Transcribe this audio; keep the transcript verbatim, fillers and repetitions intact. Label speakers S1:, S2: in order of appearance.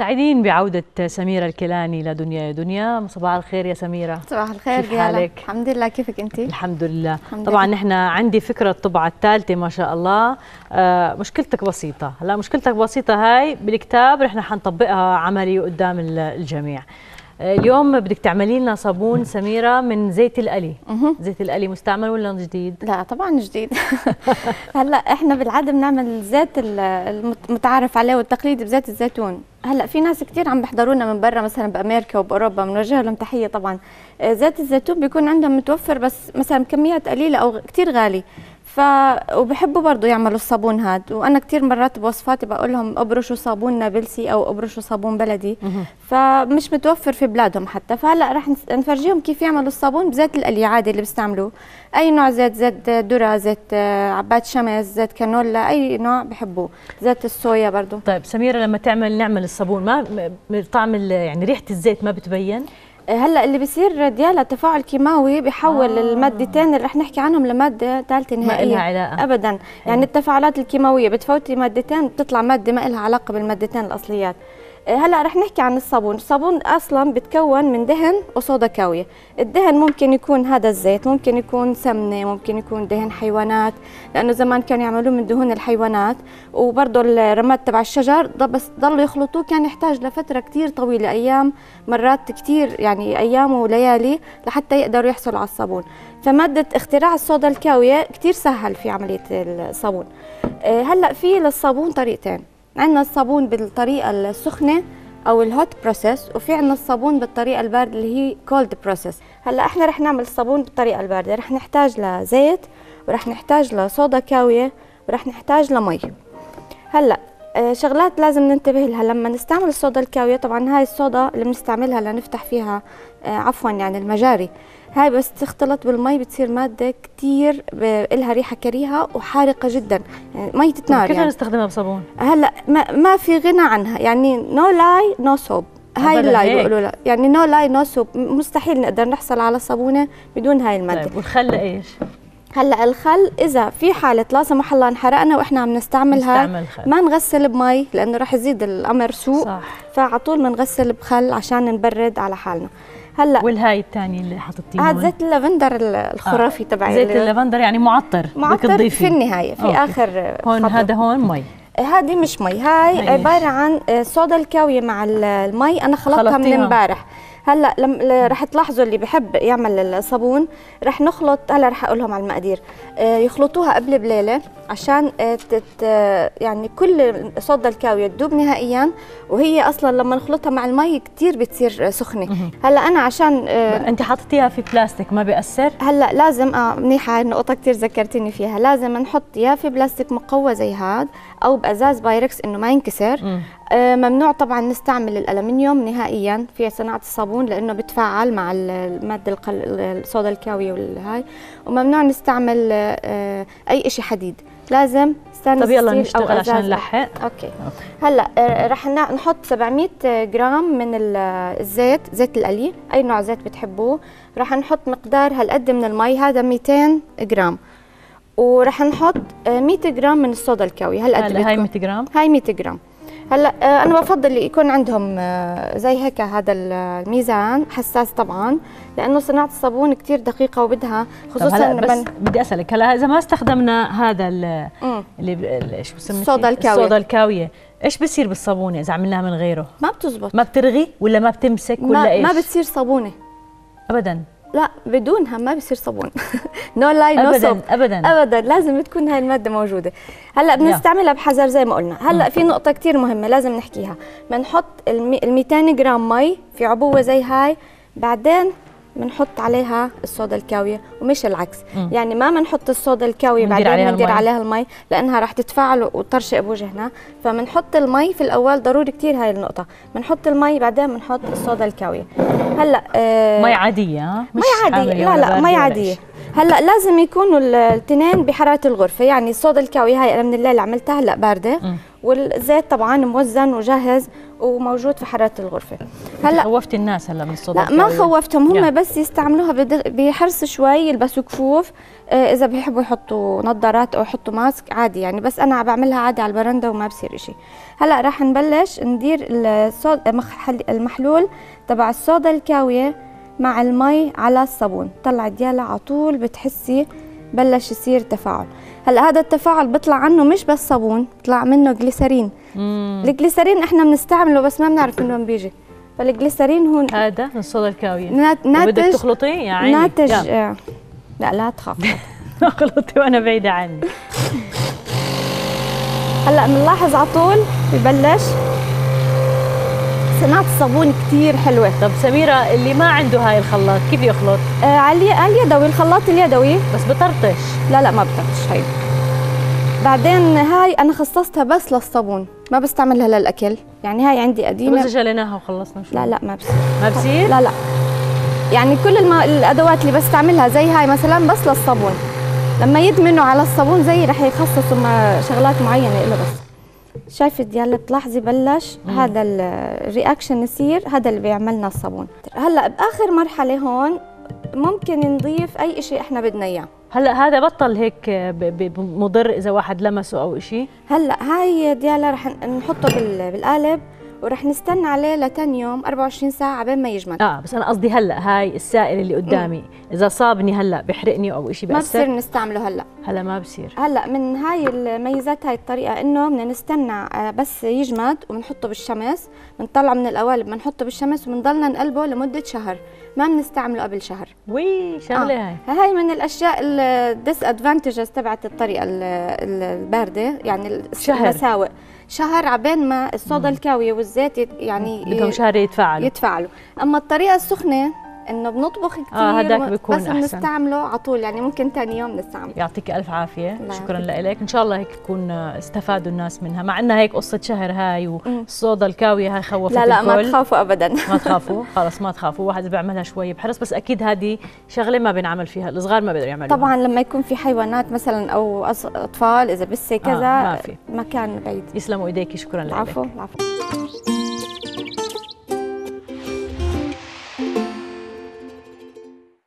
S1: سعيدين بعودة سميرة الكيلاني لدنيا يا دنيا. صباح الخير يا سميرة.
S2: صباح الخير.
S1: كيف حالك؟
S2: الحمد لله، كيفك انت؟
S1: الحمد لله.
S2: الحمد
S1: طبعا
S2: لله.
S1: نحن عندي فكرة الطبعة الثالثة ما شاء الله. آه مشكلتك بسيطة، هلا مشكلتك بسيطة هاي بالكتاب رح حنطبقها عملي قدام الجميع. اليوم بدك تعملي لنا صابون سميرة من زيت القلي. زيت القلي مستعمل ولا جديد؟
S2: لا طبعا جديد. هلا احنا بالعاده بنعمل زيت المتعارف عليه والتقليدي بزيت الزيتون. هلا في ناس كثير عم بيحضرونا من برا مثلا بامريكا وباوروبا، بنوجه لهم تحيه طبعا. زيت الزيتون بيكون عندهم متوفر بس مثلا بكميات قليله او كثير غالي، ف وبحبوا برضه يعملوا الصابون هاد. وانا كثير مرات بوصفاتي بقول لهم ابرشوا صابون نابلسي او ابرشوا صابون بلدي، فمش متوفر في بلادهم حتى. فهلا رح نفرجيهم كيف يعملوا الصابون بزيت القلي عادي اللي بيستعملوه. اي نوع زيت، زيت ذره، زيت عباد شمس، زيت كانولا، اي نوع بحبوه، زيت الصويا برضه.
S1: طيب سميرة، لما تعمل نعمل الصابون ما طعم يعني ريحة الزيت ما بتبين؟
S2: هلا اللي بيصير ديالها تفاعل كيماوي بيحول آه. المادتين اللي رح نحكي عنهم لماده ثالثه نهائيه.
S1: ما لها علاقه
S2: ابدا. حلو. يعني التفاعلات الكيماويه بتفوتي مادتين بتطلع ماده ما لها علاقه بالمادتين الاصليات. هلا رح نحكي عن الصابون. الصابون اصلا بتكون من دهن وصودا كاويه. الدهن ممكن يكون هذا الزيت، ممكن يكون سمنه، ممكن يكون دهن حيوانات، لانه زمان كانوا يعملوه من دهون الحيوانات. وبرضه الرماد تبع الشجر بس ضلوا يخلطوه، كان يحتاج لفتره كثير طويله، ايام، مرات كثير يعني ايام وليالي لحتى يقدروا يحصلوا على الصابون. فماده اختراع الصودا الكاويه كثير سهل في عمليه الصابون. هلا في للصابون طريقتين. عندنا الصابون بالطريقه السخنه او الهوت بروسيس، وفي عندنا الصابون بالطريقه البارده اللي هي كولد بروسيس. هلا احنا رح نعمل الصابون بالطريقه البارده، رح نحتاج لزيت ورح نحتاج لصودا كاويه ورح نحتاج لمي. هلا آه شغلات لازم ننتبه لها لما نستعمل الصودا الكاويه. طبعا هاي الصودا اللي بنستعملها لنفتح فيها آه عفوا يعني المجاري، هاي بس تختلط بالمي بتصير ماده كثير لها ريحه كريهه وحارقه جدا، يعني ميه نار.
S1: كيف
S2: يعني
S1: نستخدمها بصابون؟
S2: هلا ما, ما في غنى عنها، يعني نو لاي نو صوب. هاي اللاي بيقولوا لا، يعني نو لاي نو صوب، مستحيل نقدر نحصل على صابونه بدون هاي الماده.
S1: طيب والخل ايش؟
S2: هلا الخل اذا في حاله لا سمح الله انحرقنا واحنا عم نستعملها ما نغسل بمي لانه راح يزيد الامر سوء. صح. فعلى طول بنغسل بخل عشان نبرد على حالنا. هلا
S1: والهاي الثاني اللي حطيتيه
S2: هذا زيت اللافندر الخرافي آه. تبعي.
S1: زيت اللافندر يعني معطر
S2: معطر في النهايه في أوكي. اخر
S1: هون خطوة. هذا هون مي.
S2: هذه مش مي، هاي هيش. عباره عن صودا الكاويه مع المي. انا خلطتها من امبارح. هلا لما رح تلاحظوا اللي بحب يعمل الصابون رح نخلط. هلا رح اقول لهم على المقادير. يخلطوها قبل بليله عشان تت يعني كل صودا الكاويه تذوب نهائيا، وهي اصلا لما نخلطها مع المي كثير بتصير سخنه. هلا انا عشان
S1: انت حاطتيها في بلاستيك ما بيأثر؟
S2: هلا لازم اه منيحه، هاي النقطه كثير ذكرتني فيها. لازم نحط يا في بلاستيك مقوى زي هاد او بازاز بايركس انه ما ينكسر. آه ممنوع طبعا نستعمل الالمنيوم نهائيا في صناعه الصابون لانه بتفاعل مع الماده القل... الصودا الكاويه والهاي. وممنوع نستعمل آه اي شيء حديد، لازم ستانلس.
S1: طب يلا نشتغل عشان نلحق.
S2: أوكي. اوكي هلا آه رح نحط سبعمية جرام من الزيت، زيت القلي، اي نوع زيت بتحبوه. رح نحط مقدار هالقد من المي، هذا مئتين جرام. ورح نحط مئة جرام من الصودا الكاوي. هالقد
S1: هاي مئة جرام.
S2: هاي مئة جرام. هلا انا بفضل يكون عندهم زي هيك هذا الميزان حساس طبعا، لانه صناعه الصابون كثير دقيقه وبدها خصوصا.
S1: هلا بس من بدي اسالك، هلا اذا ما استخدمنا هذا اللي ايش بسميه
S2: الصودا الكاويه
S1: الصودا الكاويه، ايش بصير بالصابونه اذا عملناها من غيره؟
S2: ما بتزبط.
S1: ما بترغي ولا ما بتمسك ولا
S2: ما
S1: ايش؟
S2: ما بتصير صابونه
S1: ابدا.
S2: لا بدونها ما بصير صابون. نو لاي نو
S1: ابدا
S2: صوب.
S1: ابدا
S2: ابدا، لازم تكون هاي الماده موجوده. هلا بنستعملها بحذر زي ما قلنا. هلا في نقطه كثير مهمه لازم نحكيها. بنحط ال مئتين جرام مي في عبوه زي هاي، بعدين بنحط عليها الصودا الكاويه ومش العكس. م. يعني ما بنحط الصودا الكاويه بعدين بندير عليها المي لانها راح تتفاعل وترشق بوجهنا. فبنحط المي في الاول، ضروري كثير هاي النقطه. بنحط المي بعدين بنحط الصودا الكاويه. هلا
S1: آه مي عاديه ها؟
S2: مي عاديه. لا لا مي عاديه. هلا لازم يكونوا الاثنين بحراره الغرفه، يعني الصودا الكاويه هاي انا من الليل عملتها هلا بارده. م. والزيت طبعا موزن وجاهز وموجود في حراره الغرفه.
S1: هلا خوفتي الناس هلا من الصودا
S2: لا ما خوفتهم هم، بس يستعملوها بحرص شوي، يلبسوا كفوف. آه اذا بيحبوا يحطوا نظارات او يحطوا ماسك عادي يعني، بس انا بعملها عادي على البرندة وما بصير اشي. هلا راح نبلش ندير المحلول تبع الصودا الكاوية مع المي على الصابون. طلع ديالا على طول بتحسي بلش يصير تفاعل. هلا هذا التفاعل بيطلع عنه مش بس صابون، بيطلع منه جليسرين. مم. الجليسرين احنا بنستعمله بس ما بنعرف من وين بيجي. فالجليسرين هون
S1: هذا من الصودا الكاوية
S2: ناتج.
S1: بدك تخلطيه يا عيني
S2: ناتج آه. لا لا تخاف
S1: اخلطي وانا بعيدة عني.
S2: هلا بنلاحظ على طول ببلش صناعة الصابون كثير حلوة.
S1: طب سميرة اللي ما عنده هاي الخلاط كيف يخلط؟
S2: آه على اليدوي، الخلاط اليدوي.
S1: بس بطرطش؟
S2: لا لا ما بطرطش هي. بعدين هاي انا خصصتها بس للصابون، ما بستعملها للاكل، يعني هاي عندي قديمة.
S1: بس جليناها وخلصنا شو؟
S2: لا لا ما بصير.
S1: ما بصير؟
S2: لا لا يعني كل الم... الادوات اللي بستعملها زي هاي مثلا بس للصابون، لما يدمنوا على الصابون زي رح يخصصوا مع شغلات معينة له بس. شايفة ديالا بتلاحظي بلش مم. هذا الرياكشن يصير، هذا اللي بيعملنا الصابون. هلا باخر مرحلة هون ممكن نضيف اي شيء احنا بدنا اياه.
S1: هلا هذا بطل هيك مضر اذا واحد لمسه او شيء؟
S2: هلا هاي ديالا رح نحطه بالقالب ورح نستنى عليه لتاني يوم أربعة وعشرين ساعة عبين ما يجمد.
S1: اه بس انا قصدي هلا هاي السائل اللي قدامي مم. اذا صابني هلا بحرقني او شيء بأثر؟
S2: ما بصير نستعمله هلا.
S1: هلا ما بصير.
S2: هلا من هاي الميزات هاي الطريقة انه بدنا نستنى بس يجمد وبنحطه بالشمس، بنطلعه من القوالب بنحطه بالشمس وبنضلنا نقلبه لمدة شهر، ما بنستعمله قبل شهر.
S1: وي شغلة آه.
S2: هاي هاي من الاشياء الديس ادفانتجز تبعت الطريقة الباردة، يعني
S1: شهر.
S2: المساوئ شهر عبين ما الصودا الكاوية والزيت يعني
S1: بدهم شهر يتفاعلوا
S2: يتفاعلوا. اما الطريقة السخنة انه بنطبخ كثير
S1: اه هداك بيكون
S2: بس
S1: احسن،
S2: بنستعمله على طول، يعني ممكن ثاني يوم نستعمله.
S1: يعطيك الف عافيه، شكرا لك. ان شاء الله هيك يكون استفادوا الناس منها، مع انها هيك قصه شهر هاي والصودا الكاويه هاي خوفت
S2: لا لا
S1: الكل.
S2: ما تخافوا ابدا
S1: ما تخافوا خلص ما تخافوا، واحد بيعملها شوي بحرص، بس اكيد هذه شغله ما بنعمل فيها، الصغار ما بيقدروا يعملوها.
S2: طبعا لما يكون في حيوانات مثلا او اطفال اذا بس كذا
S1: آه ما في
S2: مكان بعيد.
S1: يسلموا ايديكي، شكرا لك.
S2: العفو العفو.